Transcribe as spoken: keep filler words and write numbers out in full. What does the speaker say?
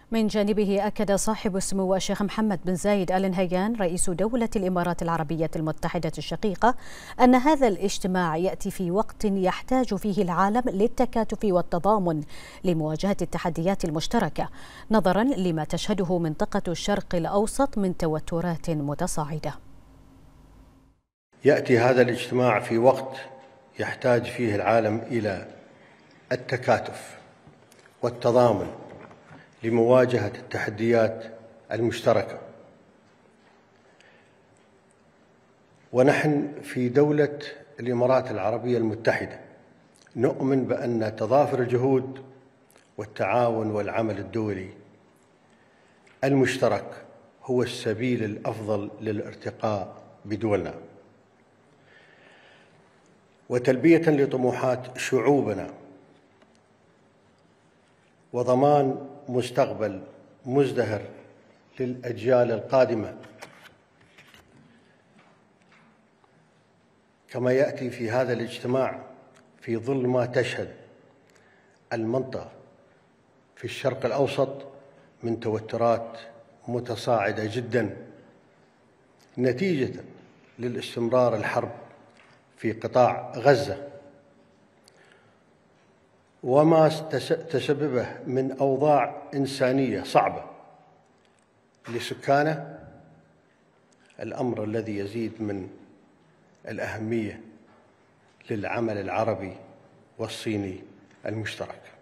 من جانبه أكد صاحب السمو الشيخ محمد بن زايد آل نهيان رئيس دولة الإمارات العربية المتحدة الشقيقة أن هذا الاجتماع يأتي في وقت يحتاج فيه العالم للتكاتف والتضامن لمواجهة التحديات المشتركة، نظرا لما تشهده منطقة الشرق الأوسط من توترات متصاعدة. يأتي هذا الاجتماع في وقت يحتاج فيه العالم إلى التكاتف والتضامن لمواجهة التحديات المشتركة، ونحن في دولة الإمارات العربية المتحدة نؤمن بأن تضافر الجهود والتعاون والعمل الدولي المشترك هو السبيل الأفضل للارتقاء بدولنا وتلبية لطموحات شعوبنا وضمان مستقبل مزدهر للأجيال القادمة. كما يأتي في هذا الاجتماع في ظل ما تشهد المنطقة في الشرق الأوسط من توترات متصاعدة جدا نتيجة للاستمرار الحرب في قطاع غزة وما تسببه من أوضاع إنسانية صعبة لسكانه، الأمر الذي يزيد من الأهمية للعمل العربي والصيني المشترك.